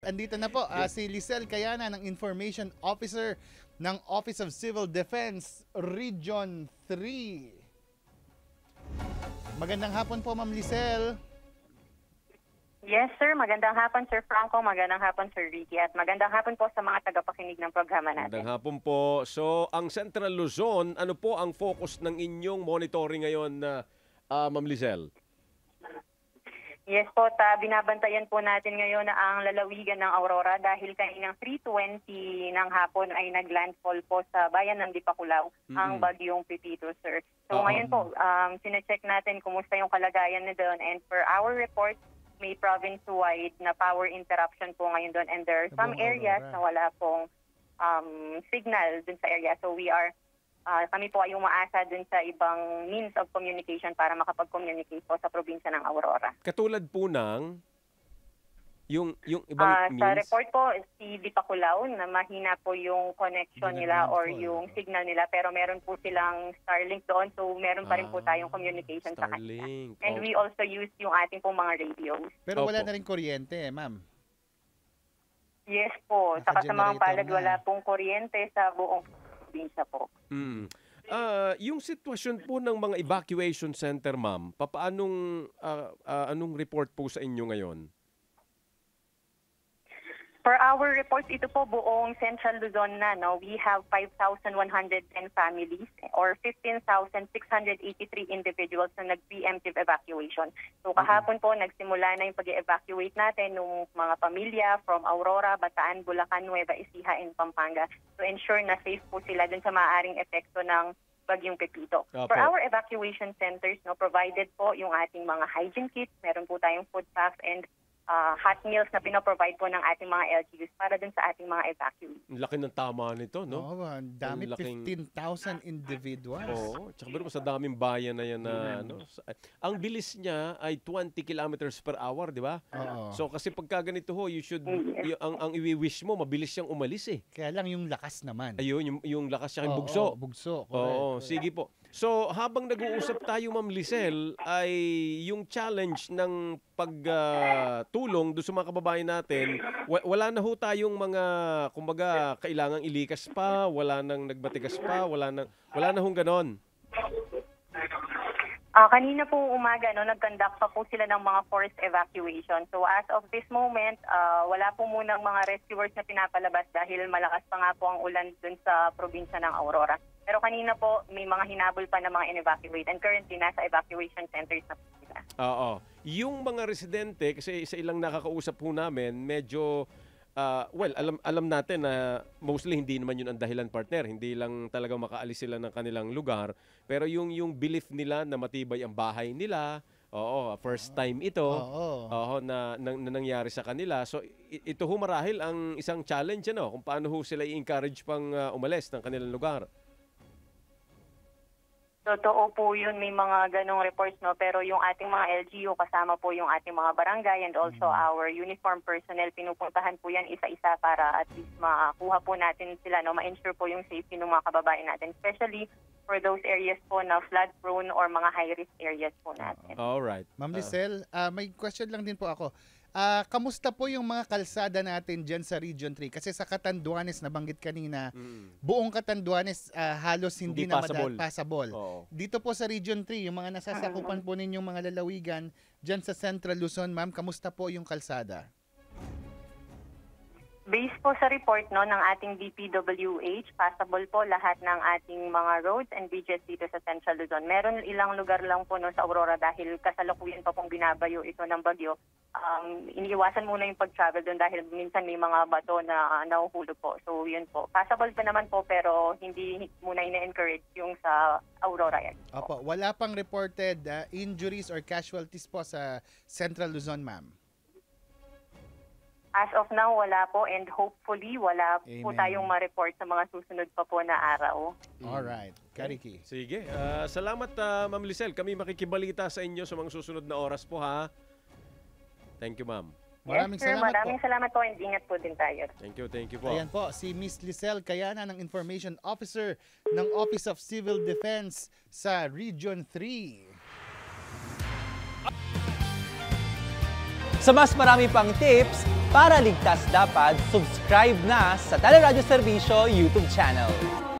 andito na po si Lisel Cayana ng Information Officer ng Office of Civil Defense Region 3. Magandang hapon po, Ma'am Lisel. Yes, sir. Magandang hapon, Sir Franco. Magandang hapon, Sir Ricky. At magandang hapon po sa mga tagapakinig ng programa natin. Magandang hapon po. So, ang Central Luzon, ano po ang focus ng inyong monitoring ngayon, Ma'am Lisel? Yes po, binabantayan po natin ngayon na ang lalawigan ng Aurora dahil kaninang 3:20 ng hapon ay naglandfall po sa bayan ng Dipakulaw ang bagyong Pepito, sir. So ngayon po, sinecheck natin kumusta yung kalagayan na doon, and for our report, may province-wide na power interruption po ngayon doon, and there are some areas na wala pong signal dun sa area. So kami po ay umaasa dun sa ibang means of communication para makapag-communicate po sa probinsya ng Aurora. Katulad po ng yung ibang means? Sa report po, si Dipakulaw na mahina po yung connection nila or yung signal nila, pero meron po silang Starlink doon, so meron pa rin po tayong communication sa kanila. And we also use yung ating pong mga radios. Pero wala na rin kuryente, ma'am. Yes po. Saka sa mga palad, wala pong kuryente sa buong probinsya po. Yung sitwasyon po ng mga evacuation center, ma'am, anong report po sa inyo ngayon? For our reports, ito po buong Central Luzon na, no? We have 5,110 families or 15,683 individuals na nag-preemptive evacuation. So kahapon po, nagsimula na yung pag-evacuate natin ng mga pamilya from Aurora, Bataan, Bulacan, Nueva Ecija, and Pampanga to ensure na safe po sila dun sa maaaring epekto ng bagyong Pepito. For our evacuation centers, no, provided po yung ating mga hygiene kits, meron po tayong food packs and hot meals na pinoprovide po ng ating mga LGUs para dun sa ating mga evacuees. Laki ng tama nito, no? Oo, ang dami, 15,000 individuals. Oo, tsaka pero sa daming bayan na yan na, no? Ang bilis niya ay 20 kilometers per hour, di ba? So kasi pagka ganito ho, you should, ang iwi-wish mo, mabilis siyang umalis eh. Kaya lang yung lakas naman. Ayun, yung lakas siya, yung bugso. Bugso. Oo, sige po. So, habang nag-uusap tayo, Ma'am Lisel, ay yung challenge ng pagtulong doon sa mga kababayan natin, wala na ho tayong mga, kumbaga, kailangang ilikas pa, wala nang nagbatigas pa, wala na hong ganon. Kanina po umaga, no, nag-conduct pa po sila ng mga forced evacuation. So as of this moment, wala po munang mga rescuers na pinapalabas dahil malakas pa nga po ang ulan dun sa probinsya ng Aurora. Pero kanina po, may mga hinabol pa na mga in-evacuate, and currently nasa evacuation centers na po sila. Oo. Yung mga residente, kasi sa ilang nakakausap po namin, medyo alam natin na mostly hindi naman yun ang dahilan, partner. Hindi lang talaga makaalis sila ng kanilang lugar. Pero yung belief nila na matibay ang bahay nila, first time ito, na nangyari sa kanila. So ito ho marahil ang isang challenge, ano, kung paano ho sila i-encourage pang umalis ng kanilang lugar. Totoo po yun, may mga ganong reports, no? Pero yung ating mga LGU, kasama po yung ating mga barangay and also our uniform personnel, pinupuntahan po yan isa-isa para at least makuha po natin sila, no? Ma-ensure po yung safety ng mga kababayan natin, especially for those areas po na flood-prone or mga high-risk areas po natin. Alright. Ma'am Lisel, may question lang din po ako. Kamusta po yung mga kalsada natin dyan sa Region 3? Kasi sa Catanduanes, nabanggit kanina, buong Catanduanes halos hindi na passable. Dito po sa Region 3, yung mga nasasakupan po ninyong mga lalawigan dyan sa Central Luzon, ma'am, kamusta po yung kalsada? Based po sa report, no, ng ating DPWH, passable po lahat ng ating mga roads and bridges dito sa Central Luzon. Meron ilang lugar lang po, no, sa Aurora dahil kasalukuyan pa pong binabayo ito ng bagyo. Iniiwasan muna yung pag-travel doon dahil minsan may mga bato na nahuhulog po. So yun po. Passable pa naman po pero hindi muna ina-encourage yung sa Aurora yan. Opo, wala pang reported injuries or casualties po sa Central Luzon, ma'am? As of now, wala po, and hopefully wala po tayong ma-report sa mga susunod pa po na araw. Alright. Kariki. Sige. Salamat, Ma'am Lisel. Kami makikibalita sa inyo sa mga susunod na oras po, ha? Thank you, ma'am. Maraming yes, sir, salamat maraming salamat po, and ingat po din tayo. Thank you po. Ayan po, si Miss Lisel Cayana ng Information Officer ng Office of Civil Defense sa Region 3. Sa mas marami pang tips, Para ligtas dapat, subscribe na sa Teleradyo Serbisyo YouTube channel.